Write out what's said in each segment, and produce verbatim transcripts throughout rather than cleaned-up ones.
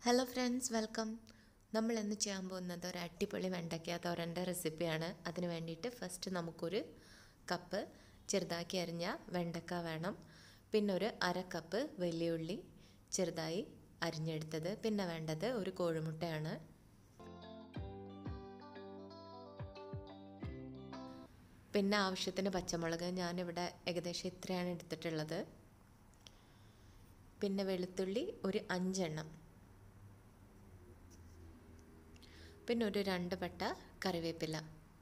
Hello friends, welcome. നമ്മൾ ഇന്ന് ചെയ്യാൻ പോകുന്നത് ഒരു അടിപൊളി വെണ്ടയ്ക്ക തോരൻ്റെ റെസിപ്പിയാണ്. അതിന് വേണ്ടിയിട്ട് ഫസ്റ്റ് നമുക്കൊരു കപ്പ് ചെറുതാക്കി അരിഞ്ഞ വെണ്ടക്ക വേണം. പിന്നെ ഒരു അര കപ്പ് വലിയുള്ളി ചെറുതായി അരിഞ്ഞെടുത്തത്. പിന്നെ വേണ്ടത് ഒരു കോഴിമുട്ടയാണ്. പിന്നെ ആവശ്യത്തിന് പച്ചമുളക്, ഞാനിവിടെ ഏകദേശം ഇത്രയാണ് എടുത്തിട്ടുള്ളത്. പിന്നെ വെളുത്തുള്ളി ഒരു അഞ്ചെണ്ണം, പിന്നെ ഒരു രണ്ട് പട്ട കറിവേപ്പില.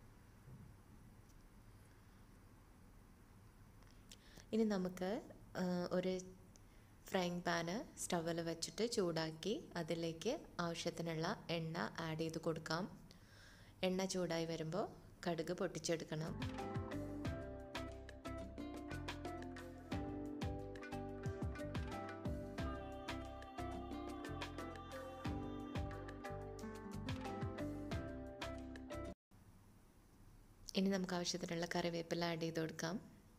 ഇനി നമുക്ക് ഒരു ഫ്രൈങ് പാന് സ്റ്റൗവിൽ വെച്ചിട്ട് ചൂടാക്കി അതിലേക്ക് ആവശ്യത്തിനുള്ള എണ്ണ ആഡ് ചെയ്ത് കൊടുക്കാം. എണ്ണ ചൂടായി വരുമ്പോൾ കടുക് പൊട്ടിച്ചെടുക്കണം. ഇനി നമുക്ക് ആവശ്യത്തിനുള്ള കറിവേപ്പില ആഡ് ചെയ്ത് കൊടുക്കാം.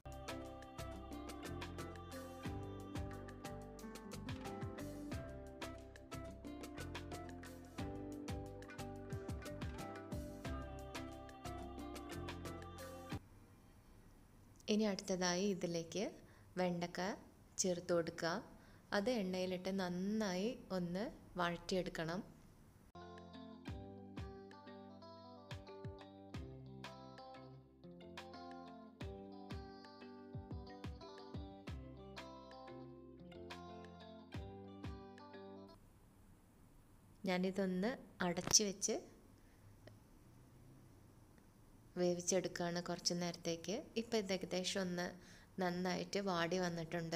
ഇനി അടുത്തതായി ഇതിലേക്ക് വെണ്ടക്ക ചേർത്ത് കൊടുക്കുക. അത് എണ്ണയിലിട്ട് നന്നായി ഒന്ന് വഴറ്റിയെടുക്കണം. ഞാനിതൊന്ന് അടച്ച് വെച്ച് വേവിച്ചെടുക്കുകയാണ് കുറച്ച് നേരത്തേക്ക്. ഇപ്പോൾ ഇത് ഏകദേശം ഒന്ന് നന്നായിട്ട് വാടി വന്നിട്ടുണ്ട്.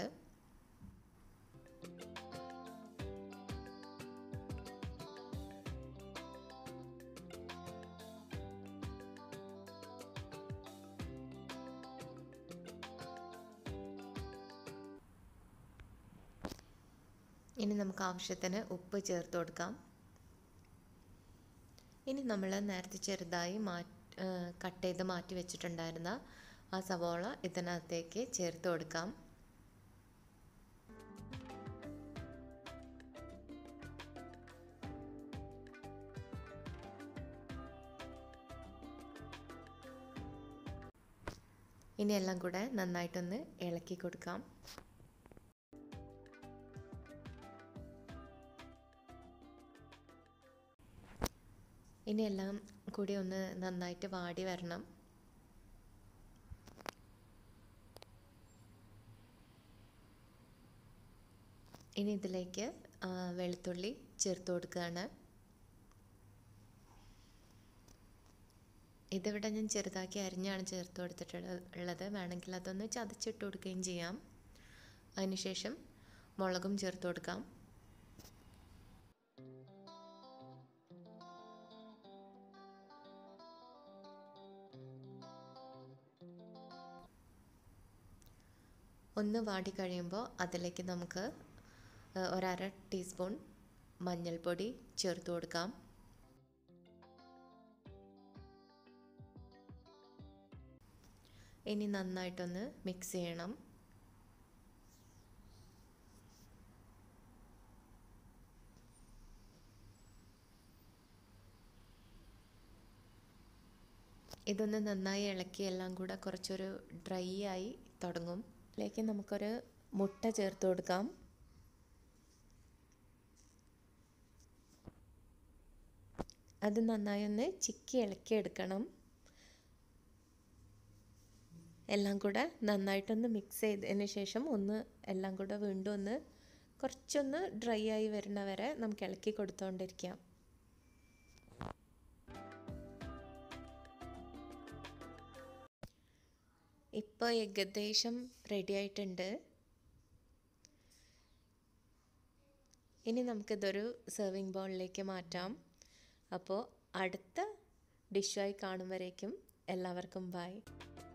ഇനി നമുക്ക് ആവശ്യത്തിന് ഉപ്പ് ചേർത്ത് കൊടുക്കാം. ഇനി നമ്മൾ നേരത്തെ ചെറുതായി മാറ്റി കട്ട് ചെയ്ത് മാറ്റി വെച്ചിട്ടുണ്ടായിരുന്ന ആ സവോള ഇതിനകത്തേക്ക് ചേർത്ത് കൊടുക്കാം. ഇനി എല്ലാം കൂടെ നന്നായിട്ടൊന്ന് ഇളക്കി കൊടുക്കാം. ഇനി എല്ലാം കൂടി ഒന്ന് നന്നായിട്ട് വാടി വരണം. ഇനി ഇതിലേക്ക് വെളുത്തുള്ളി ചേർത്ത് കൊടുക്കുകയാണ്. ഇതിവിടെ ഞാൻ ചെറുതാക്കി അരിഞ്ഞാണ് ചേർത്ത് കൊടുത്തിട്ടുള്ളത്. വേണമെങ്കിൽ അതൊന്ന് ചതച്ചിട്ട് കൊടുക്കുകയും ചെയ്യാം. അതിനുശേഷം മുളകും ചേർത്ത് കൊടുക്കാം. ഒന്ന് വാടി കഴിയുമ്പോൾ അതിലേക്ക് നമുക്ക് ഒരര ടീസ്പൂൺ മഞ്ഞൾപ്പൊടി ചേർത്ത് കൊടുക്കാം. ഇനി നന്നായിട്ടൊന്ന് മിക്സ് ചെയ്യണം. ഇതൊന്ന് നന്നായി ഇളക്കി എല്ലാം കൂടെ കുറച്ചൊരു ഡ്രൈ ആയി തുടങ്ങും. ഇതിലേക്ക് നമുക്കൊരു മുട്ട ചേർത്ത് കൊടുക്കാം. അത് നന്നായി ഒന്ന് ചിക്കി ഇളക്കി എടുക്കണം. എല്ലാം കൂടെ നന്നായിട്ടൊന്ന് മിക്സ് ചെയ്തതിന് ശേഷം ഒന്ന് എല്ലാം കൂടെ വീണ്ടും ഒന്ന് കുറച്ചൊന്ന് ഡ്രൈ ആയി വരുന്ന വരെ നമുക്ക് ഇളക്കി കൊടുത്തുകൊണ്ടിരിക്കാം. ഇപ്പോൾ ഏകദേശം റെഡി ആയിട്ടുണ്ട്. ഇനി നമുക്കിതൊരു സെർവിങ് ബൗളിലേക്ക് മാറ്റാം. അപ്പോൾ അടുത്ത ഡിഷായി കാണും വരേക്കും എല്ലാവർക്കും ബൈ.